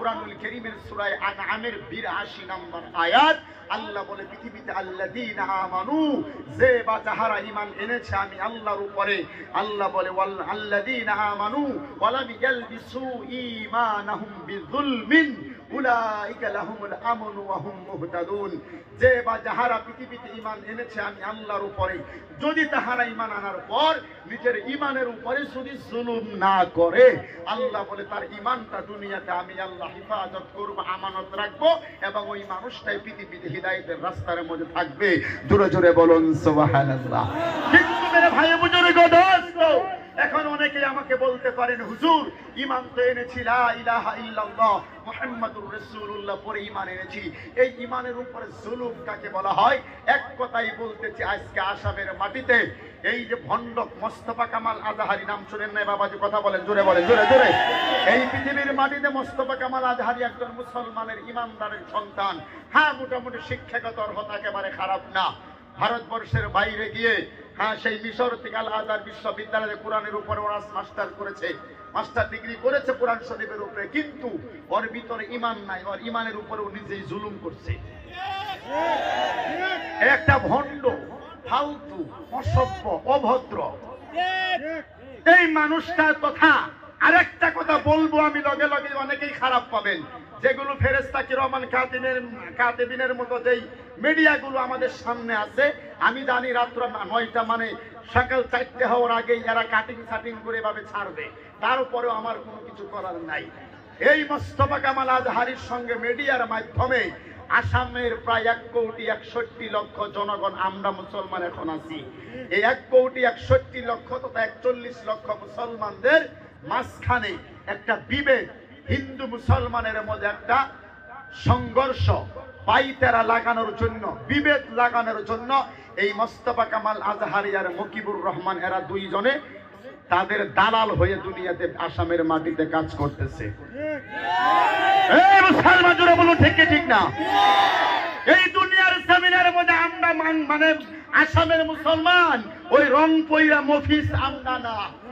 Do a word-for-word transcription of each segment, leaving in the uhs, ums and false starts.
কুরআনুল কারীমের সূরা আনআমের বিরাশি নম্বর আয়াত আল্লাহ বলে পৃথিবীতে আল্লাযীনা আমানু, যে বা যাহারা ঈমান এনেছে আমি আল্লাহর উপরে, আল্লাহ বলে ওয়াল আল্লাযীনা আমানু ওয়া লাম ইয়ালবিসু ঈমানাহুম বিযুলমিন উলাইকা লাহুমুল আমনু ওয়া হুম মুহতাদুন। যে বা যাহারা পৃথিবীতে ঈমান এনেছে আমি আল্লাহর উপরে, যদি তাহারা ঈমান আনার পর নিজের ঈমানের উপরে যদি জুলুম না করে, আল্লাহ বলে তার ঈমানটা দুনিয়াতে আমি আল্লাহ হেফাজত করব, আমানত রাখবো, এবং ওই মানুষটাই পৃথিবীতে হিদায়াতের রাস্তার মধ্যে থাকবে। জোরে জোরে বলুন সুবহানাল্লাহ। কিন্তু মেরে ভাই বুজুর্গ দোস্ত, এখন অনেকে আমাকে বলতে পারেন হুজুর ঈমান তো এনেছি, লা ইলাহা ইল্লাল্লাহ মুহাম্মাদুর রাসূলুল্লাহ পরে ঈমান এনেছি, এই ঈমানের উপরে জুলুম কাকে বলা হয়? এক কথাই বলতেছি, আজকে আসামের মাটিতে এই যে ভণ্ড মোস্তফা কামাল আজহারি, নাম শুনেন নাই বাবাজি? কথা বলেন, জোরে বলেন, জোরে জোরে। এই পৃথিবীর মাটিতে মোস্তফা কামাল আজহারি একজন মুসলমানের ঈমানদারের সন্তান। হ্যাঁ, মোটামুটি শিক্ষাগত অর্হতা একেবারে খারাপ না। ভারতবর্ষের বাইরে গিয়ে হ্যাঁ সেই মিশর থেকে আল আজহার বিশ্ববিদ্যালয়ে কোরআনের উপরে অনার্স মাস্টার করেছে, মাস্টার ডিগ্রি করেছে কোরআন শরীফের উপরে, কিন্তু ওর ভিতরে ঈমান নাই, ওর ঈমানের উপরেও নিজেই জুলুম করছে। একটা ভণ্ড, ফালতু, অসভ্য, অভদ্র এই মানুষটার কথা আরেকটা কথা বলবো আমি, লগে লগে অনেকেই খারাপ পাবেন, যেগুলো ফেরেশতা কিরামান কাতিবিনের কাতিবিনের মতো যেই মিডিয়াগুলো আমাদের সামনে আছে, আমি জানি রাত্র নয়টা মানে সকাল চারটে হওয়ার আগেই এরা কাটিং সাটিং করে এভাবে ছাড়বে, তারপরেও আমার কোনো কিছু করার নাই। এই মোস্তফা কামাল আজহারির সঙ্গে মিডিয়ার মাধ্যমে আসামের প্রায় এক কোটি একষট্টি লক্ষ জনগণ আমরা মুসলমান এখন আছি, এই এক কোটি একষট্টি লক্ষ তথা একচল্লিশ লক্ষ মুসলমানদের মাঝখানে একটা বিভেদ, হিন্দু মুসলমানের মধ্যে একটা সংঘর্ষ, পাইতেরা লাগানোর জন্য, বিভেদ লাগানোর জন্য এই মোস্তফা কামাল আজহারি আর মকিবুর রহমান এরা দুইজনে তাদের দালাল হয়ে দুনিয়াতে আসামের মাটিতে কাজ করতেছে। এই মুসলমান জোরে বলুন, ঠিক কি ঠিক না? এই দুনিয়ার জমিনের মধ্যে আমরা মানে আসামের মুসলমান ওই রং পইরা মফিস আমরা না,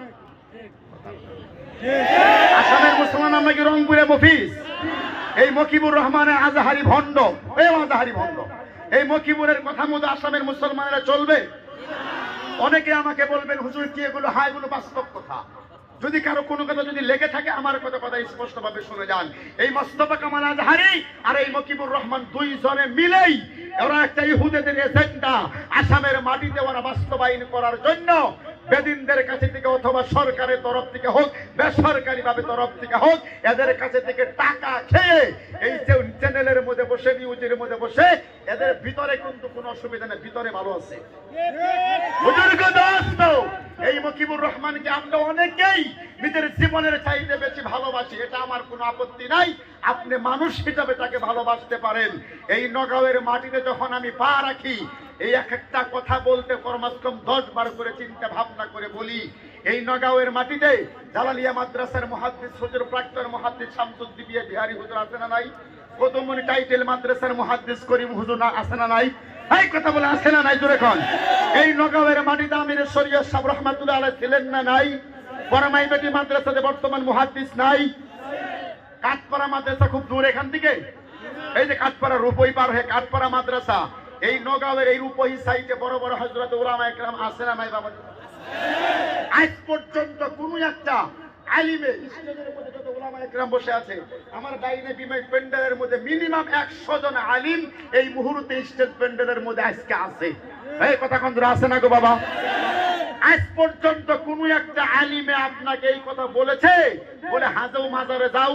আসামের মুসলমান আমরা কি রংপুরে মফিস? এই মকিবুর রহমানের আজহারি ভণ্ড, এই আজহারি ভণ্ড, এই মকিবুরের কথা মতো আসামের মুসলমানেরা চলবে? অনেকে আমাকে বলবেন হুজুর কি এগুলো? হ্যাঁ, এগুলো বাস্তব কথা। যদি কারো কোনো কথা যদি লেগে থাকে আমার কথা কথা স্পষ্ট ভাবে শুনে যান। এই মোস্তফা কামাল আজহারি আর এই মকিবুর রহমান দুইজনে মিলেই ওরা একটা ইহুদিদের এজেন্ডা আসামের মাটিতে ওরা বাস্তবায়ন করার জন্য বেদিনদের কাছে থেকে অথবা সরকারের তরফ থেকে হোক, বেসরকারি ভাবে তরফ থেকে হোক, এদের কাছে থেকে টাকা খেয়ে এই যে চ্যানেলের মধ্যে বসে, নিউজের মধ্যে বসে, এদের ভিতরে কিন্তু কোনো অসুবিধা নেই, ভিতরে ভালো আছে। বুজুর্গ দোস্ত, এই মকিবুর রহমানকে আমরা অনেকেই নিজের জীবনের চাইতে বেশি ভালোবাসি, এটা আমার কোনো আপত্তি নাই, আপনি মানুষ হিসাবে তাকে ভালোবাসতে পারেন। এই নগাঁওয়ের মাটিতে যখন আমি পা রাখি, এই এক একটা কথা বলতে কমসে কম দশ বার করে চিন্তা ভাবনা করে বলি। এই নগাঁওয়ের মাটিতে জালালিয়া মাদ্রাসার মুহাদ্দিস হুজুর, প্রাক্তন মুহাদ্দিস শামসুদ্দিন বিহারী হুজুর আছে না নাই? কতমনি টাইটেল মাদ্রাসার মুহাদ্দিস করিম হুজুর না আছে না নাই? এই কথা বলে আছে না নাই? জোরে কোন। এই নগাঁওয়ের মাটিতে আমির শরীয়ত সাহেব রহমাতুল্লাহ আলাইহি ছিলেন না নাই? পরমাইবেটি মাদ্রাসাতে বর্তমান মুহাদ্দিস নাই? কাঠপাড়া মাদ্রাসা খুব দূর এখান থেকে, এই যে কাঠপাড়া রূপই পার হয়ে কাঠপাড়া মাদ্রাসা, এই নগাঁওয়ের এই রূপই সাইটে বড় বড় হযরত উলামা ইকরাম আছে না নাই বাবা? আজ পর্যন্ত কোন একটা আলিমে স্টেজের মধ্যে যত উলামা ইকরাম বসে আছে, আমার ডাইনে বিমে প্যান্ডেলের মধ্যে মিনিমাম একশো জন আলিম এই মুহূর্তে স্টেজ প্যান্ডেলের মধ্যে আজকে আছে। এই কথা কোন আছে না গো বাবা? আজ পর্যন্ত কোন একটা আলিমে আপনাকে এই কথা বলেছে বলে হাজাও মাজারে যাও?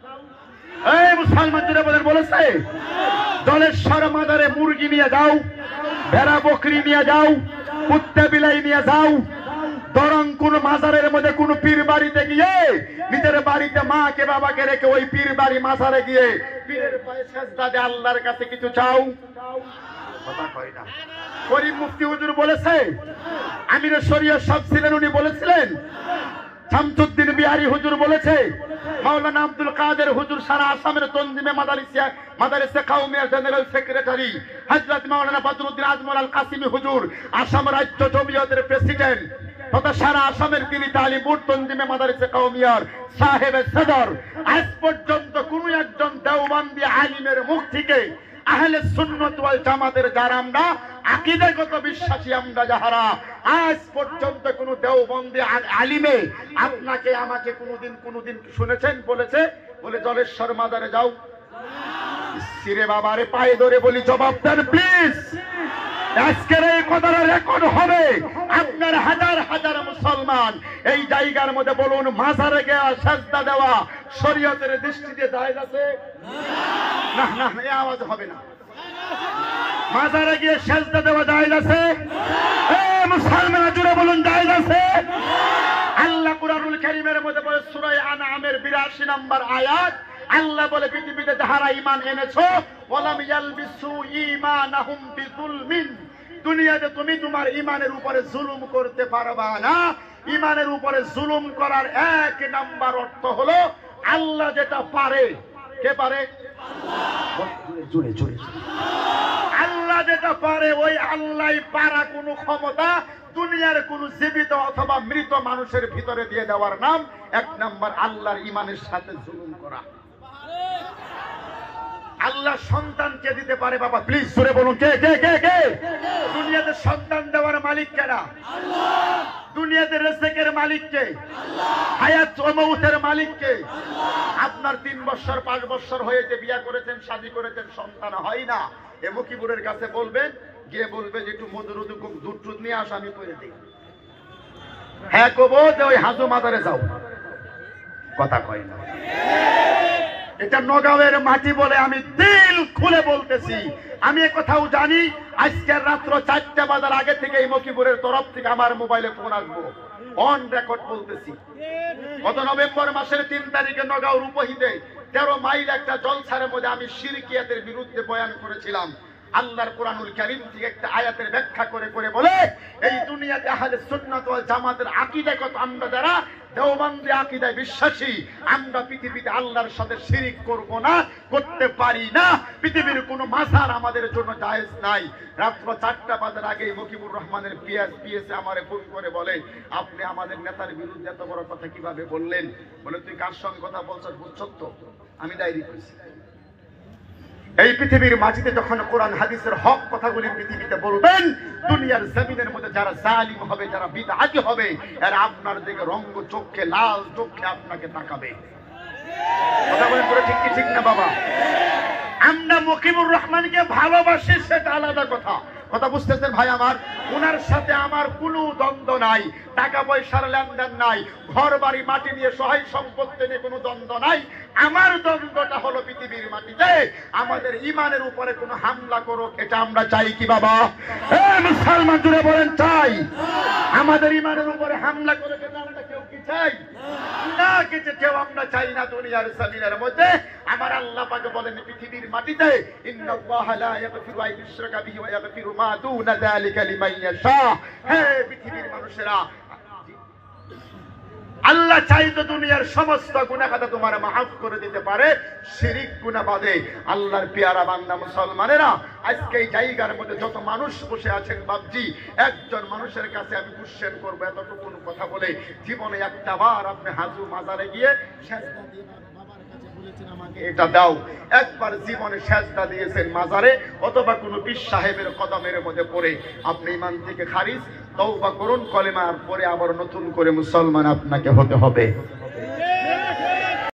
এই মুসলমান জুড়ে বলেন বলেছে? জলেশ্বর মাজারে মুরগি নিয়ে যাও, ভেড়া বকরি নিয়ে যাও, কুত্তা বিলাই নিয়ে যাও, বরং কোন মাজারের মধ্যে কোন পীর বাড়িতে গিয়ে নিজের বাড়িতে মাকে বাবাকে রেখে ওই পীর বাড়ি মাজারে গিয়ে পীরের পায়ে সেজদা দিয়ে আল্লাহর কাছে কিছু চাও? কথা কয় না। করিম মুফতি হুজুর বলেছে, আমির শরীয়ত সাহেব ছিলেন, উনি বলেছিলেন, শামসুদ্দিন বিহারী হুজুর বলেছে, মাওলানা আব্দুল কাদের হুজুর সারা আসামের তনজিমে মাদারিসিয়া মাদারিসে কাউমিয়া জেনারেল সেক্রেটারি, হযরত মাওলানা বদরুদ্দিন আজমল আল কাসিমি হুজুর আসাম রাজ্য জমিয়তের প্রেসিডেন্ট, তথা সারা আসামের তিনি তালিমপুর তঞ্জিমে মাদারিসে কওমিয়ার সাহেবে সদর, আজ পর্যন্ত কোন একজন দেওবন্দি আলিমের মুখ থেকে আহলে সুন্নাত ওয়াল জামাতের যারা আমরা আকীদাগত বিশ্বাসী আমরা যাহারা, আজ পর্যন্ত কোন দেওবন্দি আলিমে আপনাকে আমাকে কোনদিন কোনদিন শুনেছেন বলেছে বলে জলেশ্বর মাজারে যাও? সিরে বাবারে পায়ে ধরে বলি জবাব দেন প্লিজ। আজকের এই কথাটা রেকর্ড হবে। আপনার হাজার হাজার মুসলমান এই জায়গার মধ্যে বলুন, মাজারে গিয়ে সাজদা দেওয়া শরীয়তের দৃষ্টিতে জায়েজ আছে? না না, এই আওয়াজ হবে না। মাজারে গিয়ে সাজদা দেওয়া জায়েজ আছে? এই মুসলমানরা জুড়ে বলুন জায়েজ আছে? আল্লাহ কুরআনুল কারীমের মধ্যে বলে সূরা আনআমের বিরাশি নম্বর আয়াত, আল্লাহ বলে পৃথিবীতে যাহারা ঈমান এনেছো ওয়ালাম ইয়ালবিসু ঈমানাহুম বিযুলমিন, দুনিয়াতে তুমি তোমার ঈমানের উপরে জুলুম করতে পারবা না। ঈমানের উপরে জুলুম করার এক নাম্বার অর্থ হলো আল্লাহ যেটা পারে। কে পারে? আল্লাহ। জোরে জোরে, আল্লাহ যেটা পারে ওই আল্লাহই পারা কোনো ক্ষমতা দুনিয়ার কোন জীবিত অথবা মৃত মানুষের ভিতরে দিয়ে দেওয়ার নাম এক নাম্বার আল্লাহর ঈমানের সাথে জুলুম করা। আল্লাহ সন্তানকে দিতে পারে বাবা, প্লিজ জোরে বলুন কে কে কে কে? দুনিয়াতে সন্তান দেওয়ার মালিক কারা? আল্লাহ। দুনিয়াতে রিজিকের মালিক কে? আল্লাহ। হায়াত ও মউতের মালিক কে? আল্লাহ। আপনার তিন বছর পাঁচ বছর হয়েছে, বিয়ে করেছেন, শাদী করেছেন, সন্তান হয় না, এ মুকিবুরের কাছে বলবেন, গিয়ে বলবে যে একটু মধুর দুধ টুধ নিয়ে আস, আমি করে দিই। হ্যাঁ কবো যে ওই হাজু মাজারে যাও, কথা কয় না। এটা নগাঁওয়ের মাটি বলে আমি দিল খুলে বলতেছি। আমি এ কথাও জানি আজকের রাত্র চারটা বাজার আগে থেকে এই মকিবুরের তরফ থেকে আমার মোবাইলে ফোন আসবো, অন রেকর্ড বলতেছি। গত নভেম্বর মাসের তিন তারিখে নগাঁও রূপহীতে তেরো মাইল একটা জলসার মধ্যে আমি শিরকিয়াতের বিরুদ্ধে বয়ান করেছিলাম। আল্লাহর কোরআনুল কারীম থেকে একটা আয়াতের ব্যাখ্যা করে করে বলে এই দুনিয়াতে আহলে সুন্নাত ওয়াল জামাতের আকীদাগত আমরা যারা দেওবন্দি আকীদায় বিশ্বাসী, আমরা পৃথিবীতে আল্লাহর সাথে শিরিক করব না, করতে পারি না। পৃথিবীর কোনো মাজার আমাদের জন্য জায়েজ নাই। রাত্র চারটা বাজার আগে মকিবুর রহমানের পিএস পিএসে আমারে ফোন করে বলে, আপনি আমাদের নেতার বিরুদ্ধে এত বড় কথা কিভাবে বললেন? বলে তুই কার সঙ্গে কথা বলছিস বুঝছো তো? আমি ডায়েরি করেছি। এই পৃথিবীর মাটিতে যখন কোরআন হাদিসের হক কথাগুলি পৃথিবীতে বলবেন, দুনিয়ার জমিনের মধ্যে যারা জালিম হবে, যারা বিদআতি হবে, এরা আপনার দিকে রঙ্গ চোখে লাল চোখে আপনাকে তাকাবে। কথা বলেন পুরো ঠিক কি ঠিক না বাবা? আমরা মকিবুর রহমানকে ভালোবাসি সেটা আলাদা কথা, কথা বুঝতেছেন ভাই আমার? ওনার সাথে আমার কোনো দ্বন্দ্ব নাই, টাকা পয়সার লেনদেন নাই, ঘর বাড়ি মাটি নিয়ে সহায় সম্পত্তি নিয়ে কোনো দ্বন্দ্ব নাই। আমার দ্বন্দ্বটা হলো পৃথিবীর মাটিতে আমাদের ইমানের উপরে কোনো হামলা করুক, এটা আমরা চাই কি বাবা? মুসলমান জুড়ে বলেন চাই? আমাদের ইমানের উপরে হামলা করুক এটা আমরা কেউ কি চাই না? কিছু কেউ আমরা চাই না দুনিয়ার জমিনের মধ্যে। আমার আল্লাহ পাক বলেন পৃথিবীর মাটিতে ইন্নাল্লাহা লা ইয়াগফিরু আন ইউশরাকা বিহি ওয়া ইয়াগফিরু মা দুনা যালিকা লিমান ইয়াশা। হে পৃথিবীর মানুষেরা, আল্লাহ চাইতো দুনিয়ার সমস্ত গুনাহ খাতা তোমার মাফ করে দিতে পারে, শিরিক গুনাহ বাদে। আল্লাহর পেয়ারা বান্দা মুসলমানেরা, আজকে এই জায়গার মধ্যে যত মানুষ বসে আছেন বাপজি, একজন মানুষের কাছে আমি কোশ্চেন করবো এতটুকু কথা বলে, জীবনে একটা বার আপনি হাজু মাজারে গিয়ে সেজদা দিয়ে বাবার কাছে বলেছেন আমাকে এটা দাও? একবার জীবনে সেজদা দিয়েছেন মাজারে অথবা কোনো পীর সাহেবের কদমের মধ্যে পড়ে? আপনি ঈমান থেকে খারিজ, তওবা করুন, কলেমার পরে আবার নতুন করে মুসলমান আপনাকে হতে হবে।